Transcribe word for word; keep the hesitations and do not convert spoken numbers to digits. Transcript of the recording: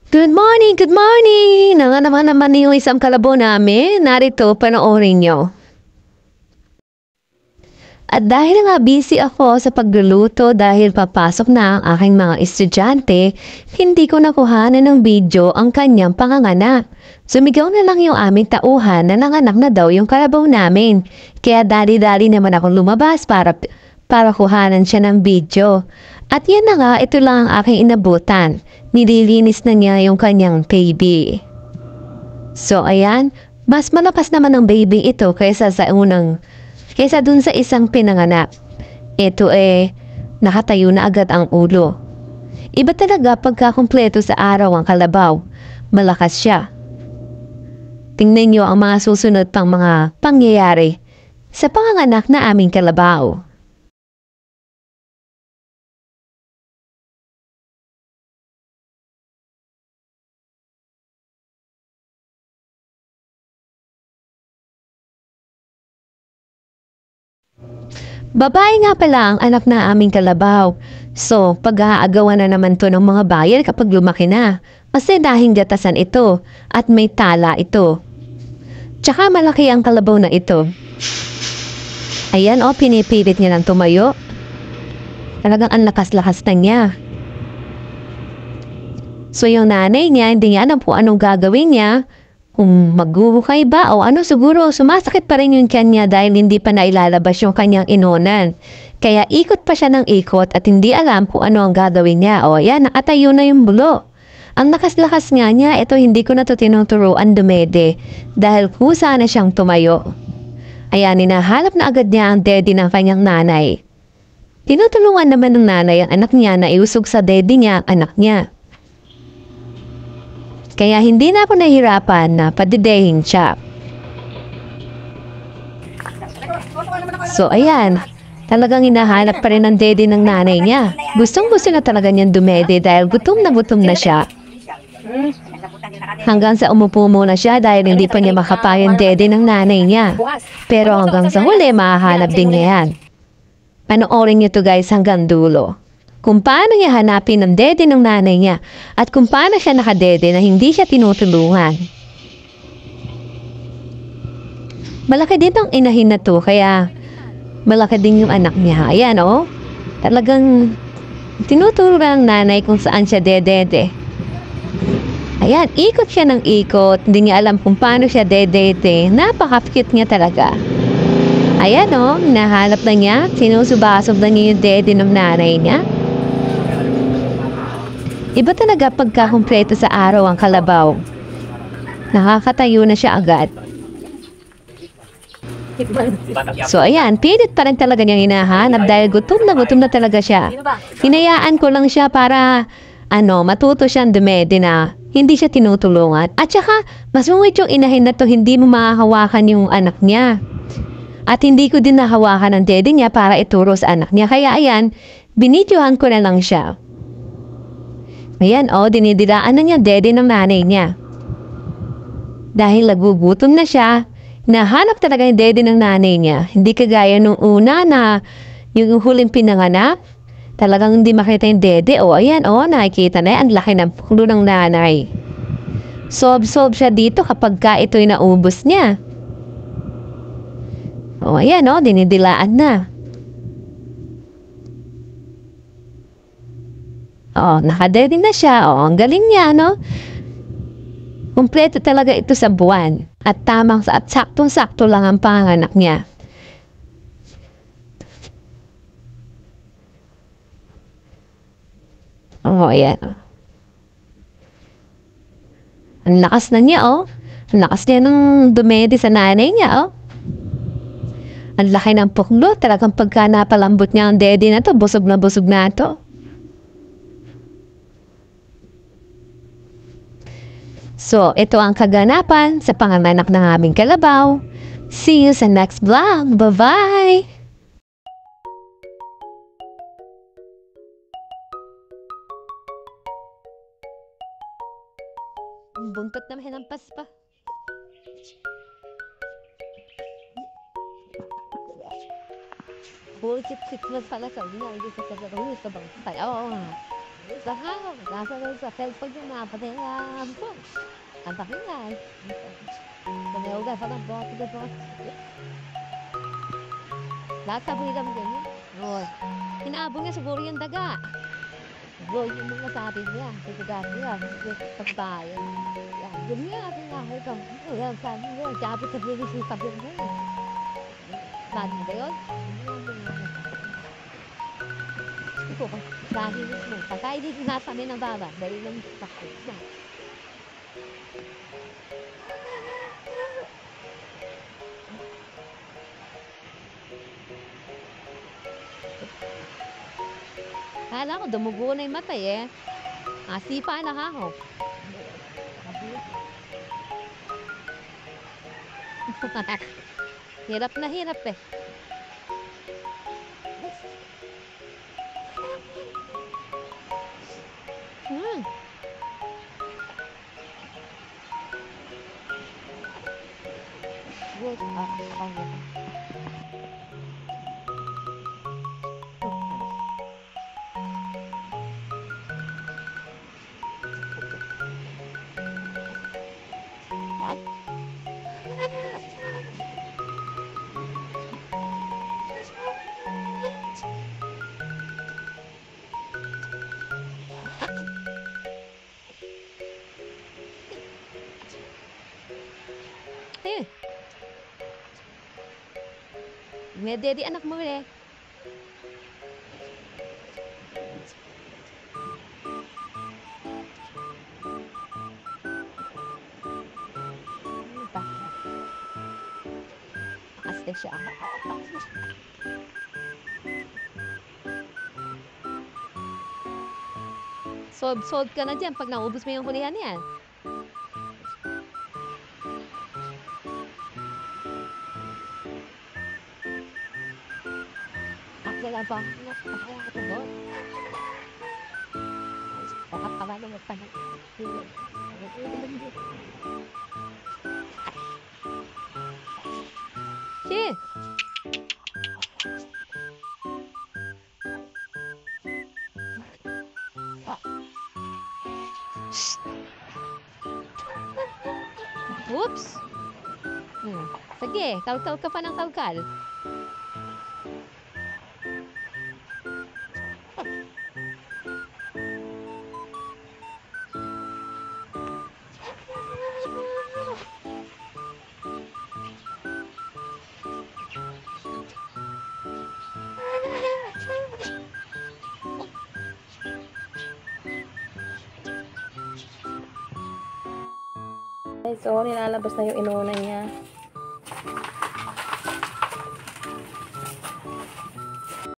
Good morning, good morning! Nanga naman naman yung isang kalabo namin. Narito, panoorin nyo. At dahil nga busy ako sa pagluluto dahil papasok na ang aking mga estudyante, hindi ko nakuhanan ng video ang kanyang panganganak. Sumigaw na lang yung aming tauhan na nanganak na daw yung kalabaw namin. Kaya dali-dali naman akong lumabas para, para kuhanan siya ng video. At yan na nga, ito lang ang aking inabutan. Nililinis na niya yung kanyang baby. So ayan, mas malakas naman ang baby ito kaysa sa unang, kaysa dun sa isang pinanganak. Ito eh, nakatayo na agad ang ulo. Iba talaga pagkakumpleto sa araw ang kalabaw. Malakas siya. Tingnan niyo ang mga susunod pang mga pangyayari sa panganganak na aming kalabaw. Babae nga pala ang anak na aming kalabaw. So, pag-aagawan na naman to ng mga bayan kapag lumaki na. Kasi dahing gatasan ito at may tala ito. Tsaka malaki ang kalabaw na ito. Ayan o, oh, pinipilit niya ng tumayo. Talagang ang lakas-lakas na niya. So, yung nanay niya, hindi niya alam po anong gagawin niya. Kung maghuhukay ba o ano, siguro sumasakit pa rin yung tiyan niya dahil hindi pa nailalabas yung kanyang inunan. Kaya ikot pa siya ng ikot at hindi alam kung ano ang gagawin niya. O ayan, nakatayo na yung bulo. Ang lakas-lakas nga niya, ito hindi ko na ito tinuturuan dumede dahil kusa na siyang tumayo. Ayan, hinahanap na agad niya ang daddy ng kanyang nanay. Tinutulungan naman ng nanay ang anak niya na iusog sa daddy niya ang anak niya. Kaya hindi na ako nahihirapan na padidehin siya. So ayan, talagang hinahanap pa rin ang daddy ng nanay niya. Gustong gusto na talaga niyang dumede dahil gutom na gutom na siya. Hanggang sa umupo muna siya dahil hindi pa niya makapa yung daddy ng nanay niya. Pero hanggang sa huli, mahahanap din niya yan. Panoorin niyo to guys hanggang dulo. Kung paano niya hanapin ang dede ng nanay niya at kung paano siya nakadede na hindi siya tinutulungan. Malaki din ang inahin na to kaya malaki din yung anak niya. Ayan o, oh, talagang tinuturo ng nanay kung saan siya dedede. Ayan, ikot siya ng ikot, hindi niya alam kung paano siya dedede. Napaka-cute niya talaga. Ayan o, oh, nahanap na niya, sinusubasob na niya yung dede ng nanay niya. Iba talaga pagkakumpleto sa araw ang kalabaw. Nakakatayo na siya agad. So ayan, pilit pa rin talaga niyang hinahanap dahil gutom na gutom na talaga siya. Hinayaan ko lang siya para ano, matuto siyang dumede na hindi siya tinutulungan. At saka, masungit yung inahin na to, hindi mo mahahawakan yung anak niya. At hindi ko din nahawakan ang dede niya para ituro sa anak niya. Kaya ayan, binidyohan ko na lang siya. Ayan, oh, dinidilaan na niya dede ng nanay niya. Dahil nagugutom na siya, nahanap talaga yung dede ng nanay niya. Hindi kagaya nung una na yung huling pinanganak, talagang hindi makita yung dede. O, oh, ayan, oh, nakikita na yan. Ang laki ng pulo ng nanay. Sob-sob siya dito kapag ka ito'y naubos niya. O, oh, ayan, oh, dinidilaan na. Oh, nakadede na siya. Oh, ang galing niya, no? Kumpleto talaga ito sa buwan. At tamang at saktong-sakto lang ang panganak niya. Oh, ayan. Ang lakas na niya, oh. Ang lakas niya ng dumede sa nanay niya, oh. Ang laki ng puklo. Talagang pagka napalambot niya ang dede na to, busog na busog na to. So, ito ang kaganapan sa panganganak ng aming kalabaw. See you sa next vlog. Bye-bye! Buntot na hinampas pa. Bullshit, sit pala sa niya. Hindi sa sa sa sa bang. Oo. Saka, nasa lang sa cellphone yung napatay na ampon. Ang pakinggan. Tumayoga sa ng bote na bote. Lahat sa buhay kami ganyan. Oo. Hinaabol niya siguro yung daga. Siguro yung mga sabi niya. Siguro niya. Pagbayan. Yan. Yun nga ating nakay kang. Yan, sabi niya. Sabi sa bigay siya sabi niya. Sabi ba yun? Ito ko. Dahil mismo. Pagka hindi sinasabi ng baba. Dahil lang sakit na. Kala ko, dumugo na yung mata eh. Ah, sipa na ako. Hirap na hirap eh. Hmm. Good. Ah, okay. Eh, may daddy anak mo eh. Aste siya. Sold, sold ka na dyan pag naubos mo yung hulihan yan. Akala ba? Akala ko ba? Baka pa ba naman pa na? Si! Whoops! Hmm. Sige, kalkal ka pa ng kalkal. So, nilalabas na yung inuuna niya.